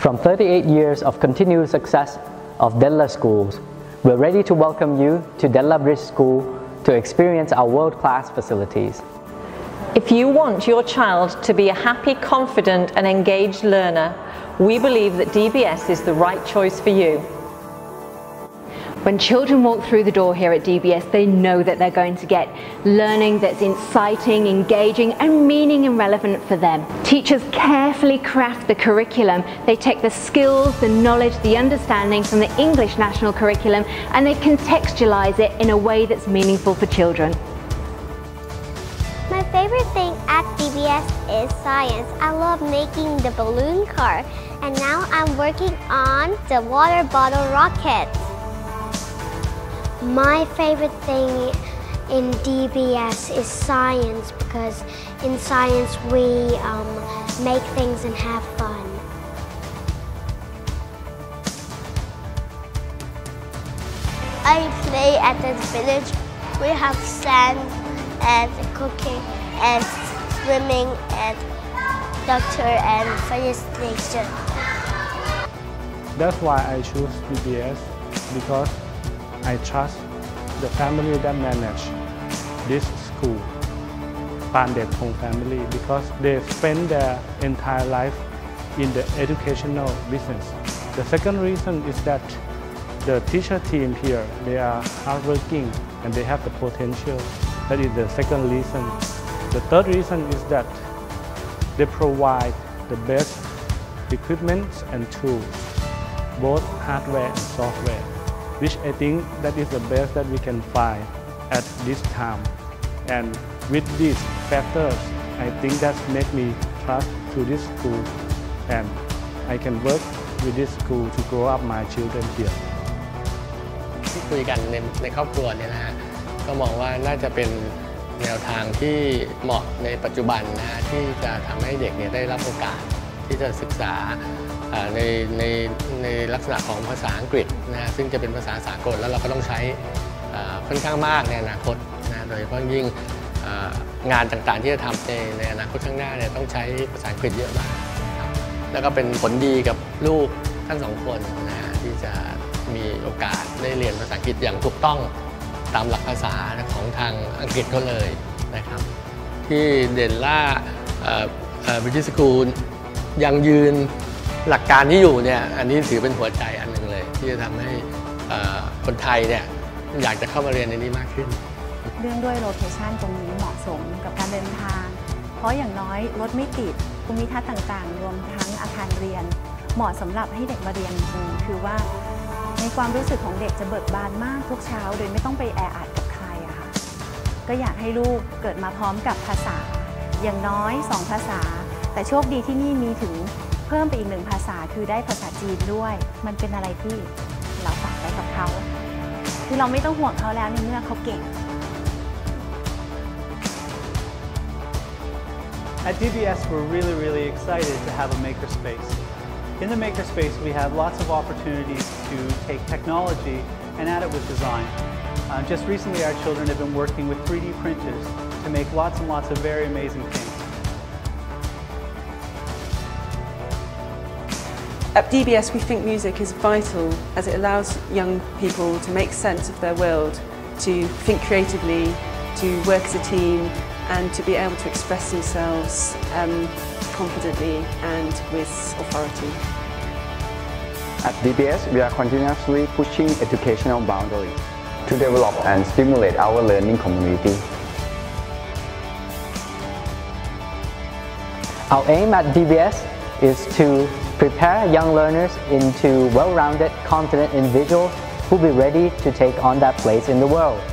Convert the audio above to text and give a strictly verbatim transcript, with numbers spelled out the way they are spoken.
From thirty-eight years of continued success of Della Schools, we're ready to welcome you to Della Bridge School to experience our world-class facilities. If you want your child to be a happy, confident and engaged learner, we believe that D B S is the right choice for you. When children walk through the door here at D B S, they know that they're going to get learning that's exciting, engaging and meaning and relevant for them. Teachers carefully craft the curriculum. They take the skills, the knowledge, the understanding from the English National Curriculum and they contextualize it in a way that's meaningful for children. My favorite thing at D B S is science. I love making the balloon car and now I'm working on the water bottle rocket. My favorite thing in D B S is science because in science we um, make things and have fun. I play at the village. We have sand and cooking and swimming and doctor and fire station. That's why I choose D B S because I trust the family that manage this school, Pandethong family, because they spend their entire life in the educational business. The second reason is that the teacher team here, they are hardworking and they have the potential. That is the second reason. The third reason is that they provide the best equipment and tools, both hardware and software, which I think that is the best that we can find at this time. And with these factors, I think that make me trust to this school and I can work with this school to grow up my children here. ที่คุยกันในในครอบครัวเนี่ยนะฮะก็มองว่าน่าจะเป็นแนวทางที่เหมาะในปัจจุบันนะฮะที่จะทำให้เด็กเนี่ยได้รับโอกาสที่จะศึกษาในในในลักษณะของภาษาอังกฤษนะซึ่งจะเป็นภาษาสากลแล้วเราก็ต้องใช้ค่อนข้างมากในอนาคตนะโดยเฉพาะยิ่งงานต่างๆที่จะทำในในอนาคตข้างหน้าเนี่ยต้องใช้ภาษาอังกฤษเยอะมากนะครับแล้วก็เป็นผลดีกับลูกทั้งสองคนนะที่จะมีโอกาสได้เรียนภาษาอังกฤษอย่างถูกต้องตามหลักภาษาของทางอังกฤษก็เลยนะครับที่เดลล่าบริดจ์สคูลยังยืนหลักการที่อยู่เนี่ยอันนี้ถือเป็นหัวใจอันหนึ่งเลยที่จะทำให้คนไทยเนี่ยอยากจะเข้ามาเรียนในนี้มากขึ้นเรื่องด้วยโลเคชันตรงนี้เหมาะสมกับการเดินทางเพราะอย่างน้อยรถไม่ติดภูมิทัศน์ต่างๆรวมทั้งอาคารเรียนเหมาะสำหรับให้เด็กมาเรียนคือว่าในความรู้สึกของเด็กจะเบิกบานมากทุกเช้าโดยไม่ต้องไปแออัดกับใครอะค่ะก็อยากให้ลูกเกิดมาพร้อมกับภาษาอย่างน้อยสองภาษาแต่โชคดีที่นี่มีถึงเพิ่มไปอีกหนึ่งภาษาคือได้ภาษาจีนด้วยมันเป็นอะไรที่เราฝากไว้กับเขาคือเราไม่ต้องห่วงเขาแล้วในเมื่อเขาเก่ง At D B S, we're really, really excited to have a makerspace. In the makerspace, we have lots of opportunities to take technology and add it with design. Uh, just recently, our children have been working with three D printers to make lots and lots of very amazing things. At D B S we think music is vital as it allows young people to make sense of their world, to think creatively, to work as a team and to be able to express themselves um, confidently and with authority. At D B S we are continuously pushing educational boundaries to develop and stimulate our learning community. Our aim at D B S is to prepare young learners into well-rounded, confident individuals who will be ready to take on that place in the world.